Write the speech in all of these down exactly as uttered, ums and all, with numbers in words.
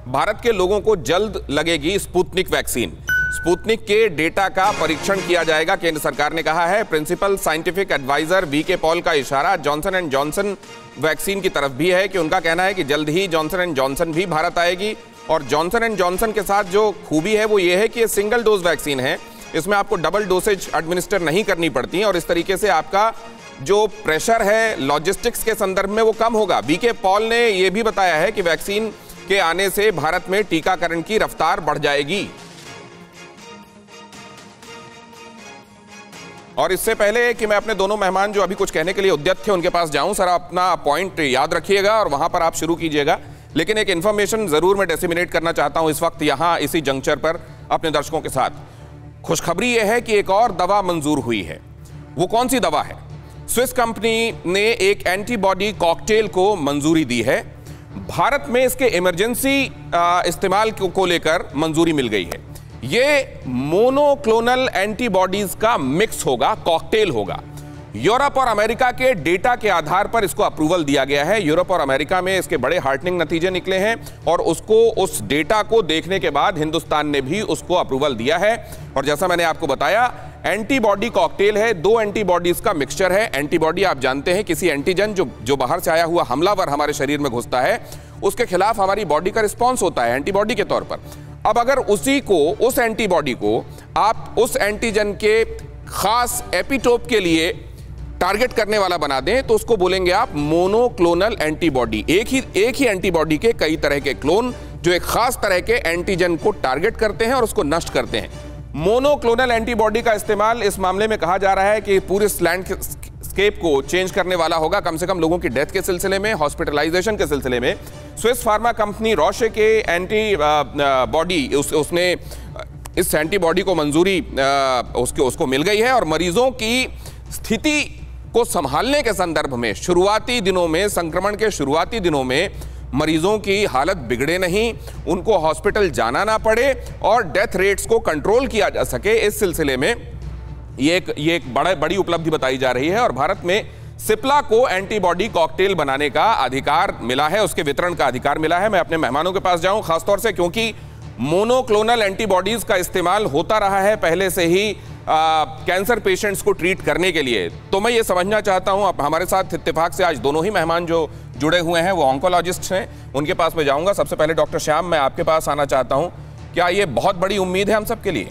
भारत के लोगों को जल्द लगेगी स्पुतनिक वैक्सीन। स्पुतनिक के डेटा का परीक्षण किया जाएगा, केंद्र सरकार ने कहा है। Principal scientific adviser V K Paul का इशारा जॉनसन एंड जॉनसन वैक्सीन की तरफ भी है कि उनका कहना है कि जल्द ही जॉनसन एंड जॉनसन भी भारत आएगी। और जॉनसन एंड जॉनसन के साथ जो खूबी है वो ये है कि ये सिंगल डोज वैक्सीन है, इसमें आपको डबल डोसेज एडमिनिस्टर नहीं करनी पड़ती है और इस तरीके से आपका जो प्रेशर है लॉजिस्टिक्स के संदर्भ में वो कम होगा। वी के पॉल ने यह भी बताया है कि वैक्सीन के आने से भारत में टीकाकरण की रफ्तार बढ़ जाएगी। और इससे पहले कि मैं अपने दोनों मेहमान जो अभी कुछ कहने के लिए उद्यत थे उनके पास जाऊं, सर अपना पॉइंट याद रखिएगा और वहां पर आप शुरू कीजिएगा। लेकिन एक इंफॉर्मेशन जरूर मैं डिसेमिनेट करना चाहता हूं इस वक्त यहां इसी जंक्चर पर अपने दर्शकों के साथ। खुशखबरी यह है कि एक और दवा मंजूर हुई है। वो कौन सी दवा है? स्विस कंपनी ने एक एंटीबॉडी कॉकटेल को मंजूरी दी है। भारत में इसके इमरजेंसी इस्तेमाल को लेकर मंजूरी मिल गई है। ये मोनोक्लोनल एंटीबॉडीज का मिक्स होगा, कॉकटेल होगा। यूरोप और अमेरिका के डेटा के आधार पर इसको अप्रूवल दिया गया है। यूरोप और अमेरिका में इसके बड़े हार्टनिंग नतीजे निकले हैं और उसको उस डेटा को देखने के बाद हिंदुस्तान ने भी उसको अप्रूवल दिया है। और जैसा मैंने आपको बताया, एंटीबॉडी कॉकटेल है, दो एंटीबॉडीज का मिक्सचर है। एंटीबॉडी आप जानते हैं किसी एंटीजन जो जो बाहर से आया हुआ हमलावर हमारे शरीर में घुसता है उसके खिलाफ हमारी बॉडी का रिस्पॉन्स होता है एंटीबॉडी के तौर पर। अब अगर उसी को, उस एंटीबॉडी को आप उस एंटीजन के खास एपिटोप के लिए टारगेट करने वाला बना दें तो उसको बोलेंगे आप मोनोक्लोनल एंटीबॉडी। एक ही एक ही एंटीबॉडी के कई तरह के क्लोन जो एक खास तरह के एंटीजन को टारगेट करते हैं और उसको नष्ट करते हैं। मोनोक्लोनल एंटीबॉडी का इस्तेमाल इस मामले में कहा जा रहा है कि पूरे लैंडस्केप को चेंज करने वाला होगा, कम से कम लोगों की डेथ के सिलसिले में, हॉस्पिटलाइजेशन के सिलसिले में। स्विस फार्मा कंपनी रॉशे के एंटी बॉडी उस, उसने इस एंटीबॉडी को मंजूरी उसके उसको मिल गई है और मरीजों की स्थिति को संभालने के संदर्भ में शुरुआती दिनों में, संक्रमण के शुरुआती दिनों में मरीजों की हालत बिगड़े नहीं, उनको हॉस्पिटल जाना ना पड़े और डेथ रेट्स को कंट्रोल किया जा सके, इस सिलसिले में ये एक ये एक बड़ा बड़ी उपलब्धि बताई जा रही है। और भारत में सिप्ला को एंटीबॉडी कॉकटेल बनाने का अधिकार मिला है, उसके वितरण का अधिकार मिला है। मैं अपने मेहमानों के पास जाऊं खासतौर से क्योंकि मोनोक्लोनल एंटीबॉडीज का इस्तेमाल होता रहा है पहले से ही आ, कैंसर पेशेंट्स को ट्रीट करने के लिए। तो मैं ये समझना चाहता हूं, अब हमारे साथ इत्तेफाक से आज दोनों ही मेहमान जो जुड़े हुए हैं वो ऑन्कोलॉजिस्ट हैं, उनके पास मैं जाऊंगा। सबसे पहले डॉक्टर श्याम, मैं आपके पास आना चाहता हूं। क्या ये बहुत बड़ी उम्मीद है हम सब के लिए?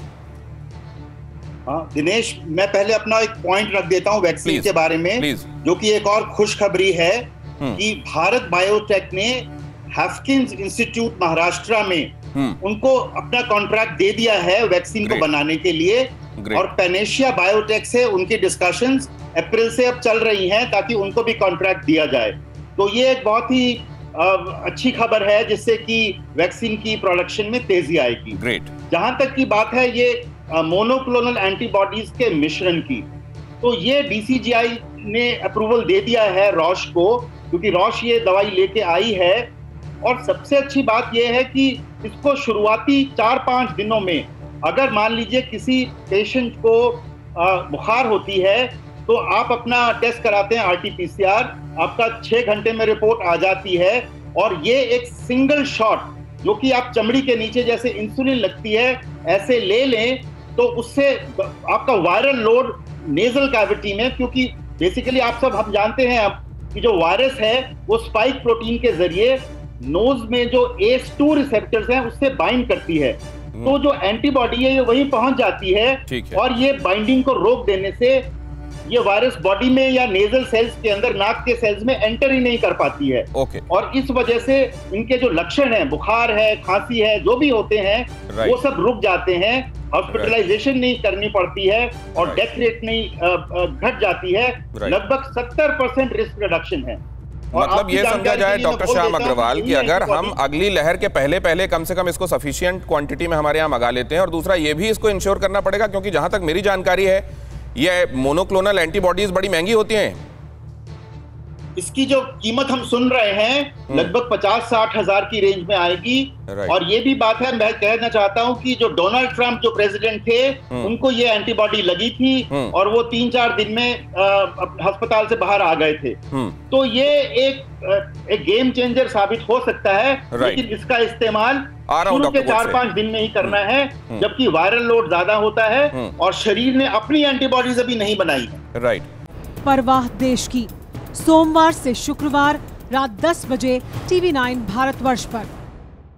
हाँ दिनेश, मैं पहले अपना एक पॉइंट रख देता हूं वैक्सीन के बारे में, प्लीज। जो कि एक और खुशखबरी है कि भारत बायोटेक ने हैफकिंस इंस्टीट्यूट महाराष्ट्र में उनको अपना कॉन्ट्रैक्ट दे दिया है वैक्सीन को बनाने के लिए। Great. और पैनेशिया बायोटेक से उनकी डिस्कशंस अप्रैल से अब चल रही हैं ताकि उनको भी कॉन्ट्रैक्ट दिया जाए। तो ये एक बहुत ही अच्छी खबर है जिससे कि वैक्सीन की प्रोडक्शन में तेजी आएगी। Great. जहां तक की बात है ये मोनोक्लोनल एंटीबॉडीज के मिश्रण की, तो ये डीसीजीआई ने अप्रूवल दे दिया है रॉश को, क्योंकि रॉश ये दवाई लेके आई है। और सबसे अच्छी बात यह है कि इसको शुरुआती चार पांच दिनों में, अगर मान लीजिए किसी पेशेंट को बुखार होती है तो आप अपना टेस्ट कराते हैं आरटीपीसीआर, आपका छह घंटे में रिपोर्ट आ जाती है। और ये एक सिंगल शॉट जो कि आप चमड़ी के नीचे जैसे इंसुलिन लगती है ऐसे ले लें तो उससे आपका वायरल लोड नेजल कैविटी में, क्योंकि बेसिकली आप सब हम जानते हैं कि जो वायरस है वो स्पाइक प्रोटीन के जरिए नोज में जो एस टू रिसेप्टर्स हैं उससे बाइंड करती है। तो जो एंटीबॉडी है ये वहीं पहुंच जाती है, है और ये बाइंडिंग को रोक देने से ये वायरस बॉडी में या नेजल सेल्स के अंदर, नाक के सेल्स में एंटर ही नहीं कर पाती है। ओके। और इस वजह से इनके जो लक्षण हैं, बुखार है, खांसी है, जो भी होते हैं वो सब रुक जाते हैं, हॉस्पिटलाइजेशन नहीं करनी पड़ती है और डेथ रेट नहीं घट जाती है। लगभग सत्तर परसेंट रिस्क रिडक्शन है। मतलब ये समझा जाए डॉक्टर श्याम अग्रवाल कि अगर हम अगली लहर के पहले पहले कम से कम इसको सफिशिएंट क्वांटिटी में हमारे यहाँ मंगा लेते हैं, और दूसरा ये भी इसको इंश्योर करना पड़ेगा क्योंकि जहां तक मेरी जानकारी है ये मोनोक्लोनल एंटीबॉडीज बड़ी महंगी होती हैं। इसकी जो कीमत हम सुन रहे हैं लगभग पचास साठ हजार की रेंज में आएगी। और ये भी बात है, मैं कहना चाहता हूं कि जो डोनाल्ड ट्रंप जो प्रेसिडेंट थे उनको ये एंटीबॉडी लगी थी और वो तीन चार दिन में अस्पताल से बाहर आ गए थे। तो ये एक एक गेम चेंजर साबित हो सकता है, लेकिन इसका इस्तेमाल शुरू के चार पांच दिन में ही करना है, जबकि वायरल लोड ज्यादा होता है और शरीर ने अपनी एंटीबॉडीज अभी नहीं बनाई है। राइट। परवाह देश की, सोमवार से शुक्रवार रात दस बजे टीवी नाइन भारतवर्ष पर।